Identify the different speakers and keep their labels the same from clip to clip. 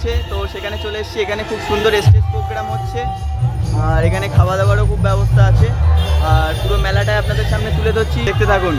Speaker 1: চলছে, তো সেখানে চলে এসেছি। এখানে খুব সুন্দর স্টেজ প্রোগ্রাম হচ্ছে, আর এখানে খাওয়া দাওয়ারও খুব ব্যবস্থা আছে। আর পুরো মেলাটায় আপনাদের সামনে তুলে ধরছি, দেখতে থাকুন।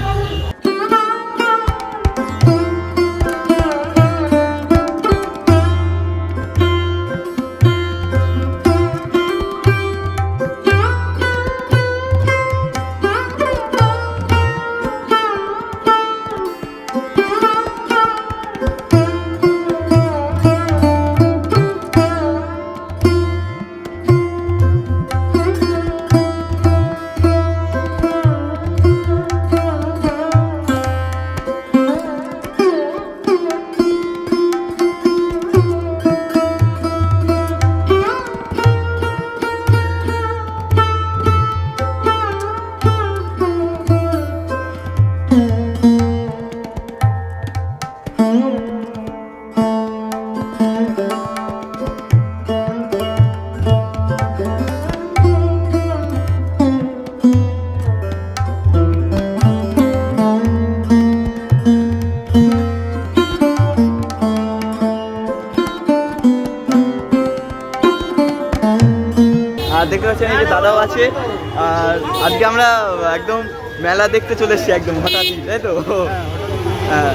Speaker 1: দেখতে পাচ্ছেন এই যে দাদাও আছে। আর আজকে আমরা একদম মেলা দেখতে চলে এসেছি একদম হঠাৎই, তাই তো? হ্যাঁ।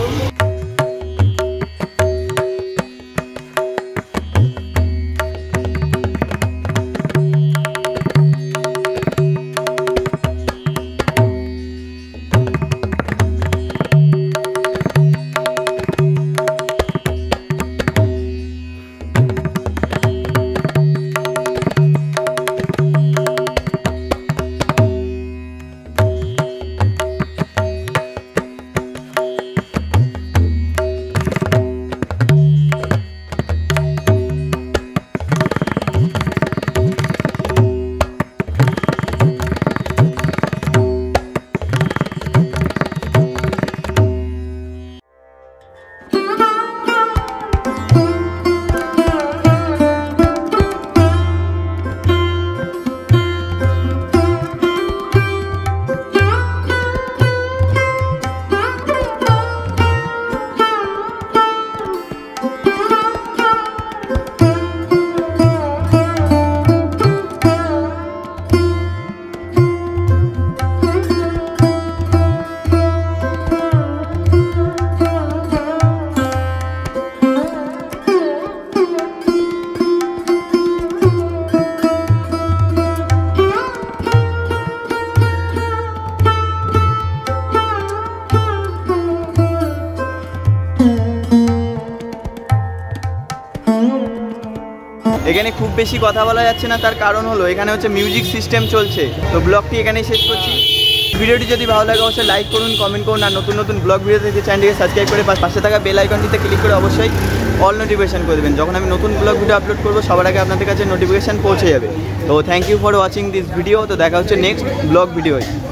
Speaker 1: এখানে খুব বেশি কথা বলা যাচ্ছে না, তার কারণ হলো এখানে হচ্ছে মিউজিক সিস্টেম চলছে। তো ব্লগটি এখানেই শেষ করছি। ভিডিওটি যদি ভালো লাগে অবশ্যই লাইক করুন, কমেন্ট করুন, আর নতুন নতুন ব্লগ ভিডিও থেকে চ্যানেলটিকে সাবস্ক্রাইব করে পাশে থাকা বেল আইকনটিতে ক্লিক করে অবশ্যই অল নোটিফিকেশন করে দেবেন। যখন আমি নতুন ব্লগ ভিডিও আপলোড করবো সবার আগে আপনাদের কাছে নোটিফিকেশান পৌঁছে যাবে। তো thank you for watching this video. তো দেখা হচ্ছে নেক্সট ব্লগ ভিডিওয়।